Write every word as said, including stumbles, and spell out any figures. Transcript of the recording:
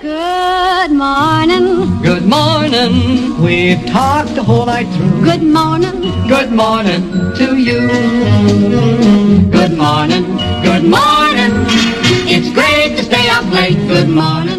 Good morning. Good morning. We've talked the whole night through. Good morning. Good morning to you. Good morning. Good morning. It's great to stay up late. Good morning.